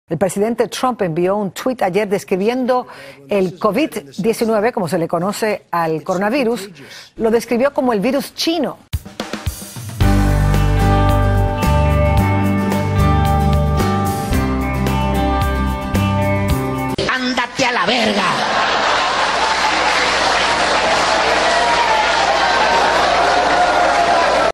El presidente Trump envió un tuit ayer describiendo el COVID-19, como se le conoce al coronavirus, lo describió como el virus chino.